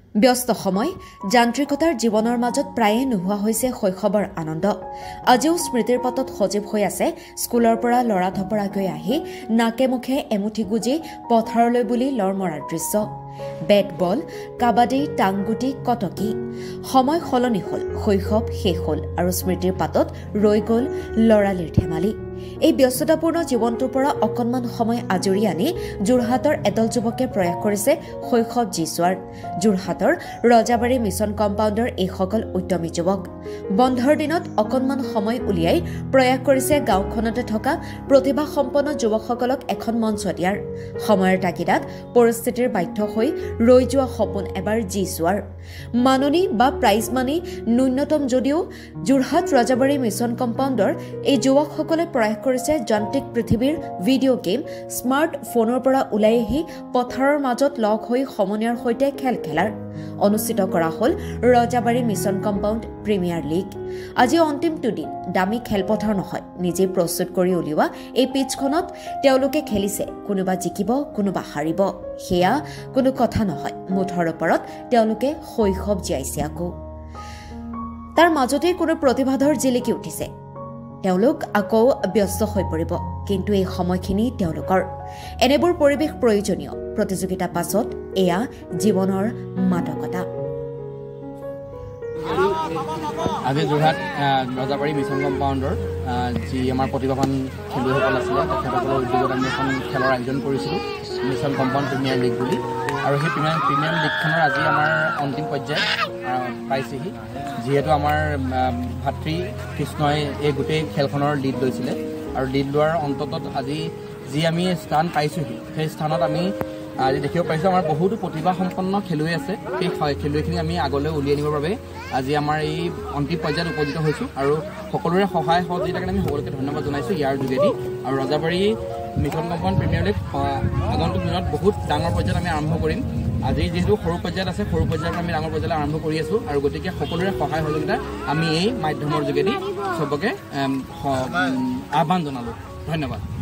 ব্যস্ত সময় যান্ত্ৰিকতাৰ জীৱনৰ মাজত প্ৰায়ে নোহোৱা হৈছে শৈশৱৰ আনন্দ আজিও স্মৃতিৰ পটত সজীৱ হৈ আছে স্কুলৰ পৰা লৰা থপৰাকৈ আহি নাকে মুখে এমুঠি গুজি পথাৰলৈ বুলি লৰমৰাৰ দৃশ্য বেট বল কাবাডী টাংগুটি কটকি সময় সলনি হল শৈশৱ শেষ হল আৰু স্মৃতিৰ পাতত ৰৈ গল লৰালিৰ ধেমালি এই ব্যস্ততাপূৰ্ণ জীৱনটোৰ পৰা অকণমান সময় আজৰি আনি যোৰহাটৰ এদল যুৱকে প্ৰয়াস কৰিছে শৈশৱ জীচোৱাৰ যোৰহাটৰ ৰজাবাৰী মিছন কম্পাউণ্ডৰ এইসকল উদ্যমী যুৱক বন্ধৰ দিনত অকণমান সময় উলিয়াই প্ৰয়াস কৰিছে গাঁওখনতে থকা প্ৰতিভাসম্পন্ন যুৱকসকলক এখন মঞ্চ দিয়াৰ সময়ৰ তাগিদাত পৰিস্থিতিৰ বাধ্য হৈ ৰৈ যোৱা সপোন এবাৰ জীচোৱাৰ মাননী বা প্ৰাইজ মানি ন্যূনতম যদিও যোৰহাট ৰজাবাৰী মিছন কম্পাউণ্ডৰ এই যুৱকসকলে প্ৰয়াস কৰিছে যান্ত্ৰিক পৃথিৱীৰ ভিডিঅ' গেম স্মাৰ্ট ফোনৰ পৰা ওলাই আহি পথাৰৰ মাজত লগ হৈ সমনীয়াৰ সৈতে খেল খেলাৰ অনুষ্ঠিত কৰা হ'ল Rajabari mission compound premier league আজি অন্তিমটো দিন দামী খেলপথাৰ নহয় নিজে প্ৰস্তুত কৰি উলিওৱা এই পিচখনত তেওঁলোকে খেলিছে কোনোবা জিকিব কোনোবা হাৰিব সেয়া কোনো কথা নহয় মুঠৰ ওপৰত তেওঁলোকে শৈশৱ জীয়াইছে আকৌ তাৰ মাজতেই কোনো প্ৰতিভাধৰ জিলিকি উঠিছে তেওঁলোক আকৌ ব্যস্ত হৈ পৰিব কিন্তু এই সময়খিনি তেওঁলোকৰ এনেবোৰ পৰিৱেশ প্ৰয়োজনীয় প্ৰতিযোগিতা পাছত এয়া জীৱনৰ মাদকতা আজি যোৰহাট ৰজাবাৰী মিছন কম্পাউণ্ডৰ যি আমাৰ প্ৰতিভাৱান খেলুৱৈসকল আছিলে তেখেতসকলৰ উদ্যোগত আমি এখন খেলৰ আয়োজন কৰিছিলোঁ মিছন কম্পাউণ্ড প্ৰিমিয়াৰ লীগ বুলি আৰু সেই প্ৰিমিয়াৰ লীগখনৰ আজি আমাৰ অন্তিম পৰ্যায় পাইছেহি যিহেতু আমাৰ ভাতৃ কৃষ্ণই এই গোটেই খেলখনৰ লিড লৈছিলে আৰু লিড লোৱাৰ অন্ততত আজি যি আমি স্থান পাইছোঁহি সেই স্থানত আমি আজি দেখিব পাৰিছোঁ আমাৰ বহুতো প্ৰতিভাসম্পন্ন খেলুৱৈ আছে সেই খেলুৱৈখিনি আমি আগলৈ উলিয়াই নিবৰ বাবে আজি আমাৰ এই অন্তিম পৰ্যায়ত উপনীত হৈছোঁ আৰু সকলোৰে সহায় সহযোগিতাৰ কাৰণে আমি সকলোকে ধন্যবাদ জনাইছোঁ ইয়াৰ যোগেদি আৰু Rajabari mission compound premier league আগন্তুক দিনত বহুত ডাঙৰ পৰ্যায়ত আমি আৰম্ভ কৰিম আজি যিহেতু সৰু পৰ্যায়ত আছে সৰু পৰ্যায়ত আমি ডাঙৰ পৰ্যায়লৈ আৰম্ভ কৰি আছোঁ আৰু গতিকে সকলোৰে সহায় সহযোগিতা আমি এই মাধ্যমৰ যোগেদি চবকে আহ্বান জনালোঁ ধন্যবাদ